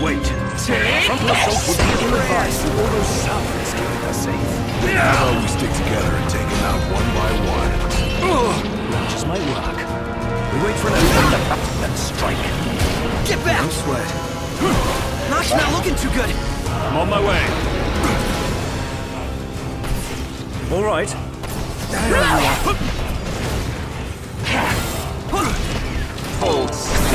Wait. Frontal assault would be ill-advised. All those sounds keeping us safe. How about we stick together and take them out one by one? Just might work. We wait for another then strike. Get back! No sweat. Notch not looking too good. I'm on my way. All right. Hold.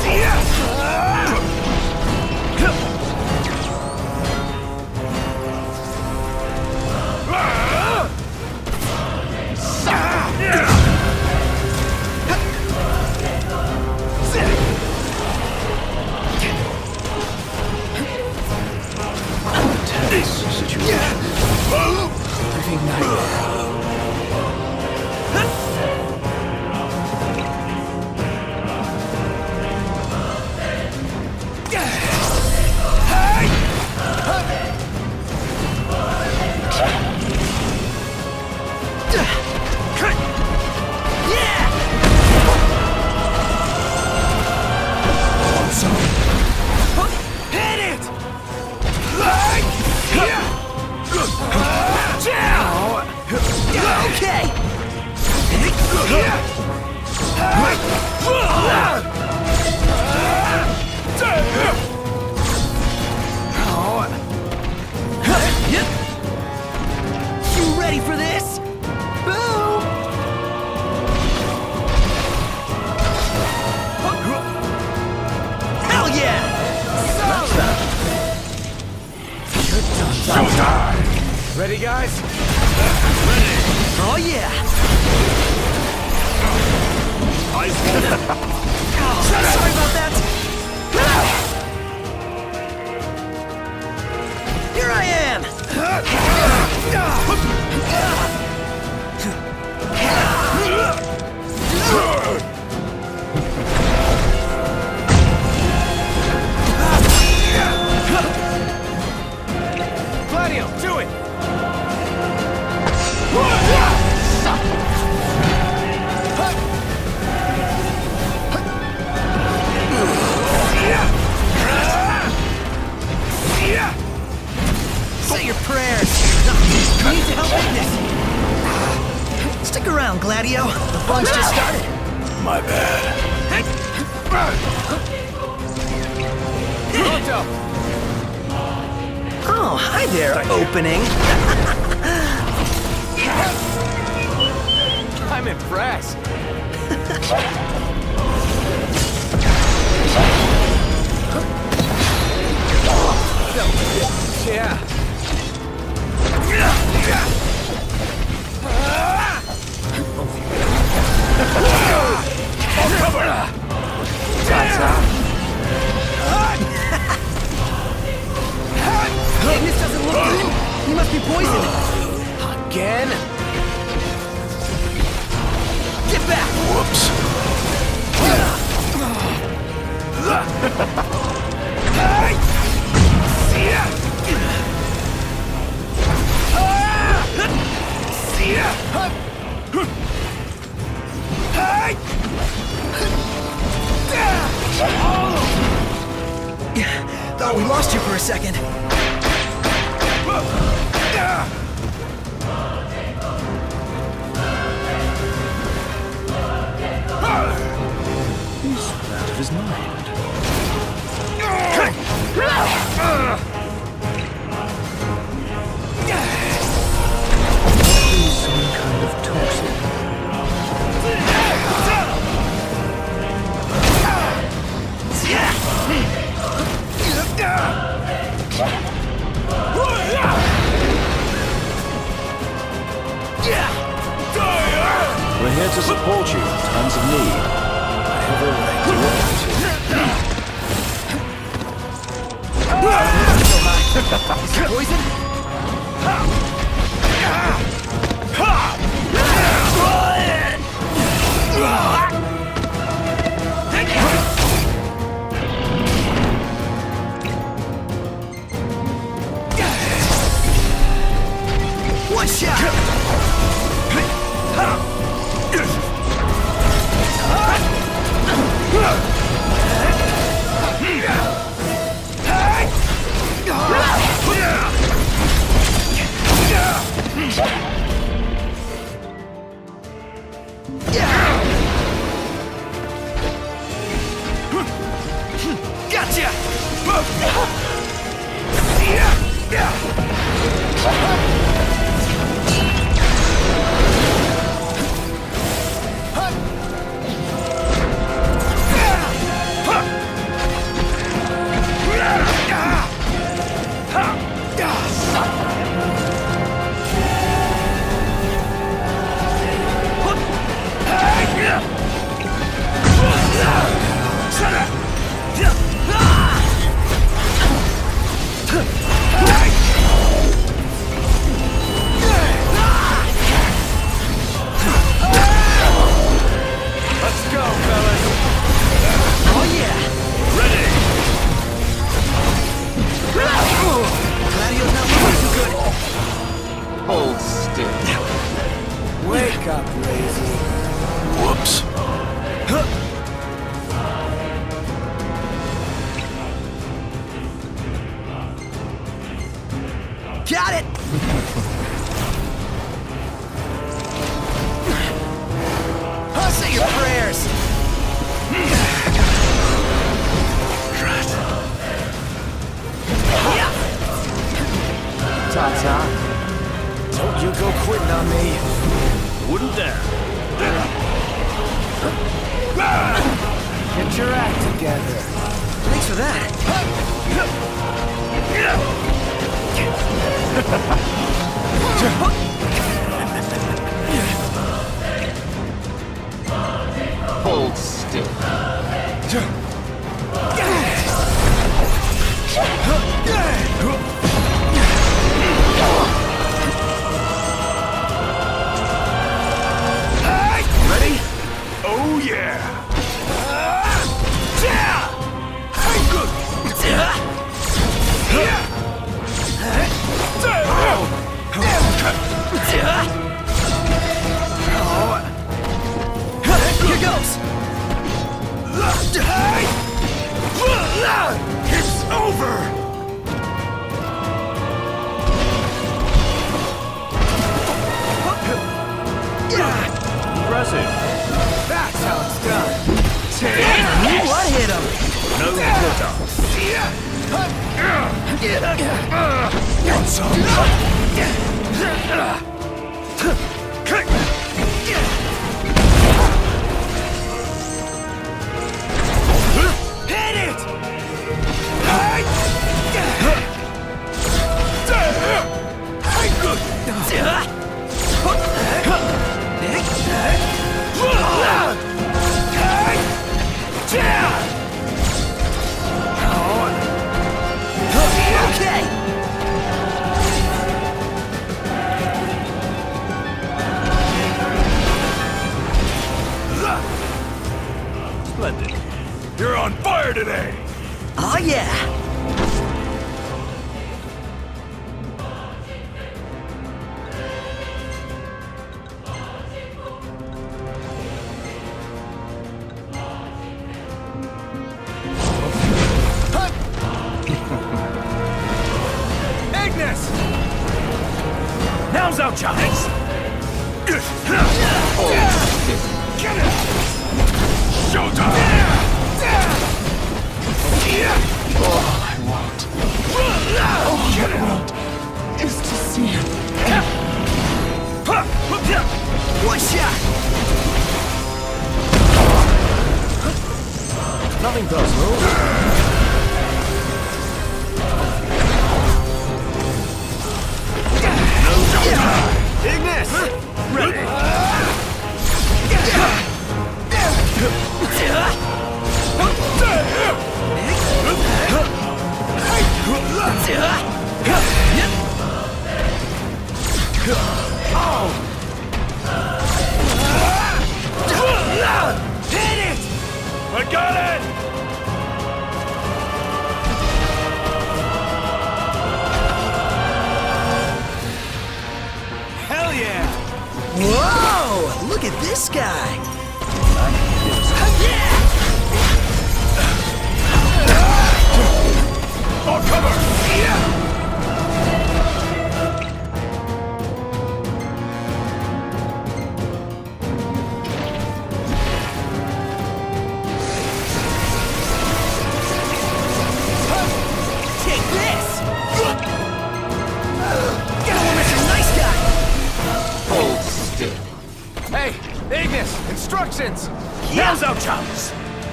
Tense situation. Living nightmare. You ready for this? Boom! Hell yeah! Showtime. Ready, guys? Ready. Oh yeah! Sorry about that! Here I am! Gladio, do it! Say your prayers. You need to help with this. Stick around, Gladio. The fun's just started. My bad. Oh, hi there, opening. I'm impressed. Yeah. I'll cover her. This doesn't look good. He must be poisoned. Again? Get back! Whoops. Thought we lost you for a second. He's out of his mind. He's some kind of toxin. We're here to support you in times of need. I have a right to it. Is it poison? One shot! Gotcha! Hold still. Wake up, lazy. Whoops. Got it! Say your prayers! Ta-ta. Don't you go quitting on me. Wouldn't dare. Get your act together. Thanks for that. Hold still. Ready? Oh yeah! Here goes! It's over! Impressive. That's how it's done. Yes. What hit him? No quitter. Want some? Hit it! Okay! Splendid. You're on fire today! Oh yeah! Ignis! Now's our chance. Get it! Showtime! All I want is to see him. One shot! Nothing personal. Ignis! Ready. Hit it! I got it! Hell yeah! Whoa! Look at this guy! Oh, cover!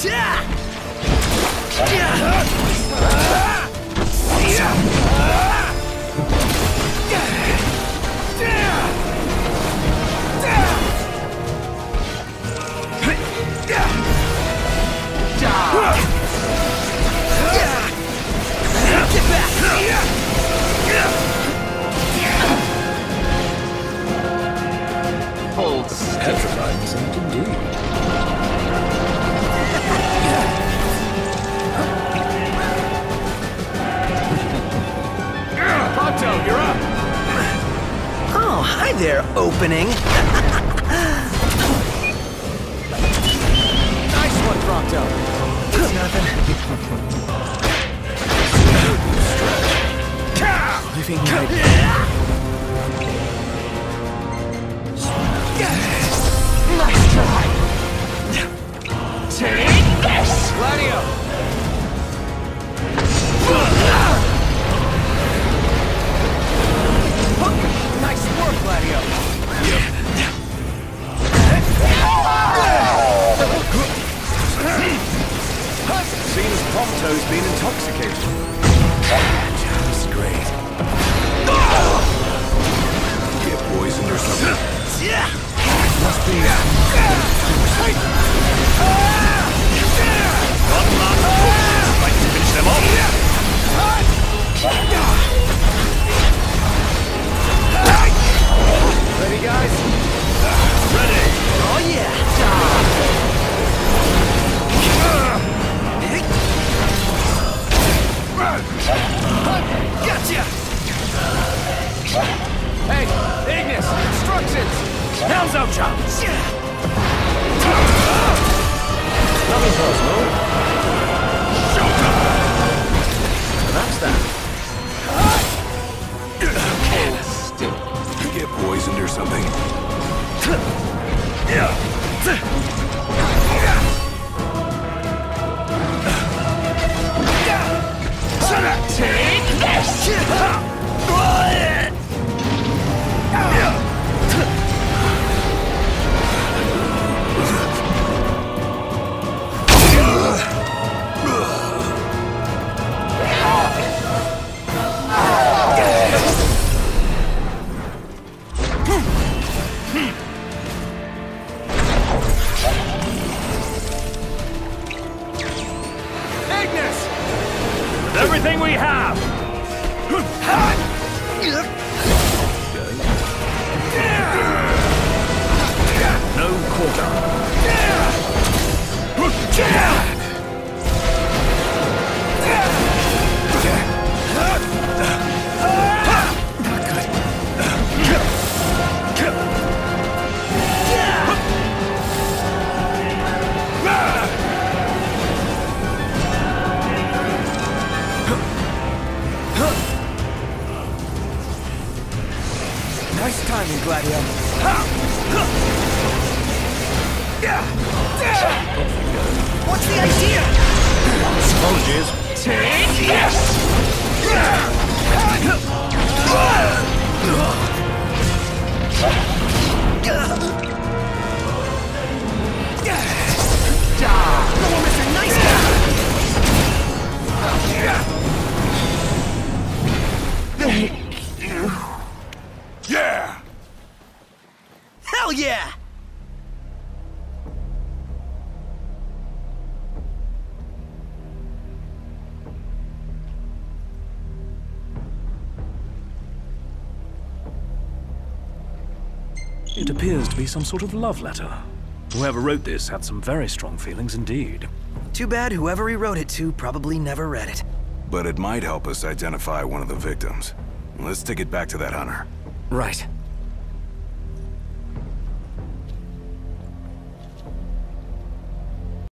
Get back! Hold still. Petrifying scent indeed. Ponto, you're up! Oh, hi there, opening. Nice one, Pronto! It's nothing. Living like Nice try. Take this. Gladio! Nice work, Gladio! seen as Prompto's been intoxicated. Just great. Get poisoned or something. Must be. Like to finish them off? Ready, guys? Ready! Oh yeah! Gotcha! Hey, Ignis! Instructions! Now's out, John! Nothing personal. That's that. Hold still. Get poisoned or something. Take this. Everything we have! No quarter. Nice timing, Gladio. What's the idea? Apologies. Take this. No, Mr. Nice Guy! Yeah! Hell yeah! It appears to be some sort of love letter. Whoever wrote this had some very strong feelings indeed. Too bad whoever he wrote it to probably never read it. But it might help us identify one of the victims. Let's take it back to that hunter. Right.